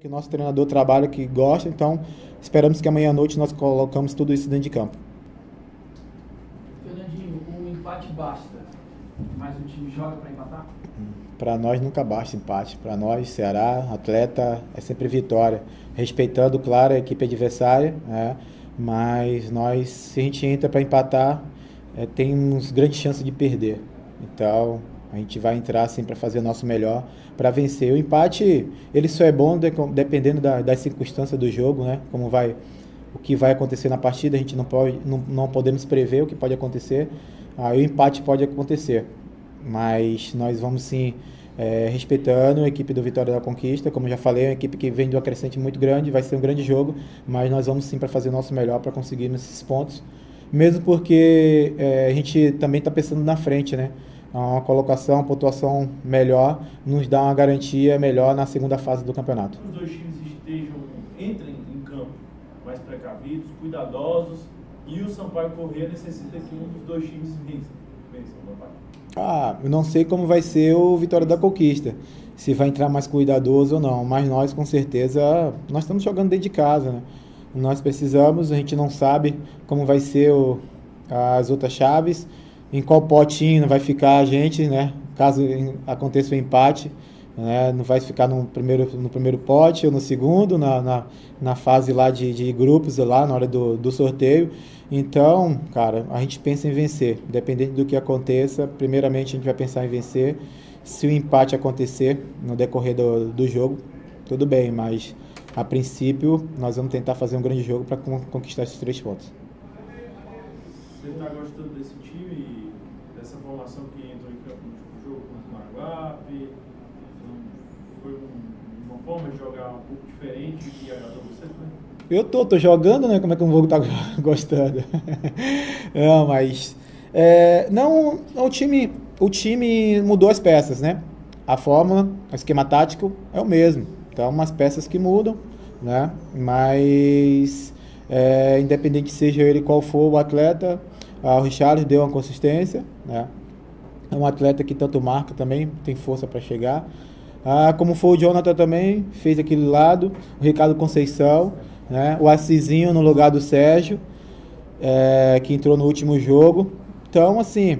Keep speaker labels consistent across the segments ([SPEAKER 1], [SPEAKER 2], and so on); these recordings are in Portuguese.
[SPEAKER 1] que o nosso treinador trabalha, que gosta, então esperamos que amanhã à noite nós colocamos tudo isso dentro de campo.
[SPEAKER 2] Fernandinho, o empate basta, mas o time joga para empatar?
[SPEAKER 1] Para nós nunca basta empate. Para nós, Ceará, atleta, é sempre vitória. Respeitando, claro, a equipe adversária, né? Mas nós, se a gente entra para empatar, temos grandes chances de perder. Então, a gente vai entrar assim para fazer o nosso melhor, para vencer. O empate, ele só é bom dependendo das circunstâncias do jogo, né? O que vai acontecer na partida, a gente não podemos prever o que pode acontecer. Aí o empate pode acontecer, mas nós vamos sim respeitando a equipe do Vitória da Conquista. Como eu já falei, é uma equipe que vem de uma crescente muito grande, vai ser um grande jogo, mas nós vamos sim para fazer o nosso melhor para conseguirmos esses pontos, mesmo porque a gente também está pensando na frente, né? Uma colocação, uma pontuação melhor nos dá uma garantia melhor na segunda fase do campeonato.
[SPEAKER 3] Os dois times entrem em campo mais precavidos, cuidadosos, e o Sampaio Corrêa necessita que um dos dois times vença, papai.
[SPEAKER 1] Eu não sei como vai ser o Vitória da Conquista, se vai entrar mais cuidadoso ou não, mas nós com certeza, nós estamos jogando dentro de casa, né? Nós precisamos, a gente não sabe como vai ser as outras chaves, em qual potinho vai ficar a gente, né? Caso aconteça o empate, né? Não vai ficar no primeiro pote ou no segundo, na fase lá de grupos, lá na hora do sorteio. Então, cara, a gente pensa em vencer. Independente do que aconteça, primeiramente a gente vai pensar em vencer. Se o empate acontecer no decorrer do jogo, tudo bem, mas a princípio nós vamos tentar fazer um grande jogo para conquistar esses 3 pontos.
[SPEAKER 3] Você está gostando desse time, dessa formação que entrou em campo no jogo contra o Maranguape? Foi uma forma de jogar um pouco diferente que agradou você, né?
[SPEAKER 1] Eu tô jogando, né? Como é que eu não vou estar gostando? Não, mas não, o time mudou as peças, né? A fórmula, o esquema tático é o mesmo. Então, umas peças que mudam, né? Mas independente seja ele qual for o atleta, o Richarlison deu uma consistência, né? É um atleta que tanto marca também, tem força para chegar. Como foi o Jonathan também, fez aquele lado, o Ricardo Conceição, né? O Assisinho no lugar do Sérgio, que entrou no último jogo. Então, assim,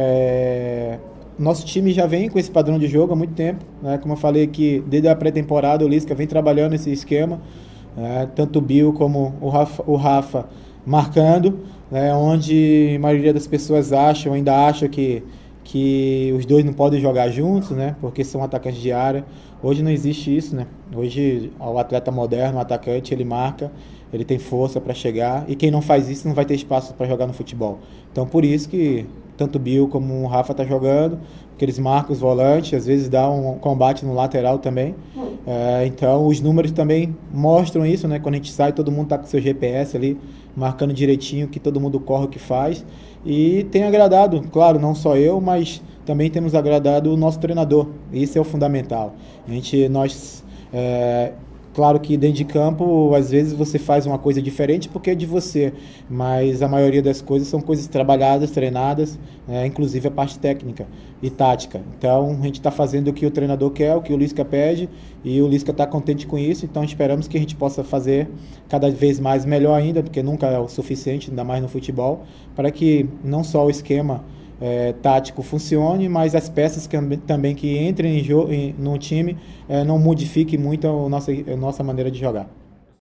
[SPEAKER 1] nosso time já vem com esse padrão de jogo há muito tempo, né? Como eu falei aqui, desde a pré-temporada o Lisca vem trabalhando esse esquema, tanto o Bill como o Rafa marcando, né? Onde a maioria das pessoas ainda acha que os dois não podem jogar juntos, né? Porque são atacantes de área. Hoje não existe isso, né? Hoje o atleta moderno, o atacante, ele marca, ele tem força para chegar, e quem não faz isso não vai ter espaço para jogar no futebol. Então por isso que tanto o Bill como o Rafa tá jogando, porque eles marcam os volantes, às vezes dá um combate no lateral também. Então os números também mostram isso, né? Quando a gente sai, todo mundo tá com seu GPS ali, marcando direitinho que todo mundo corre o que faz. E tem agradado, claro, não só eu, mas também temos agradado o nosso treinador. Isso é o fundamental. Claro que dentro de campo, às vezes você faz uma coisa diferente porque é de você, mas a maioria das coisas são coisas trabalhadas, treinadas, inclusive a parte técnica e tática. Então a gente está fazendo o que o treinador quer, o que o Lisca pede, e o Lisca está contente com isso, então esperamos que a gente possa fazer cada vez mais melhor ainda, porque nunca é o suficiente, ainda mais no futebol, para que não só o esquema tático funcione, mas as peças também que entrem no time não modifiquem muito a nossa maneira de jogar.